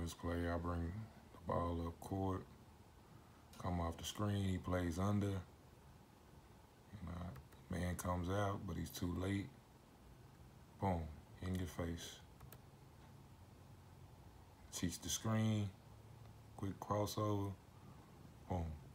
this play, I bring the ball up court, come off the screen, he plays under. Man comes out, but he's too late. Boom, in your face. Cheats the screen, quick crossover, boom.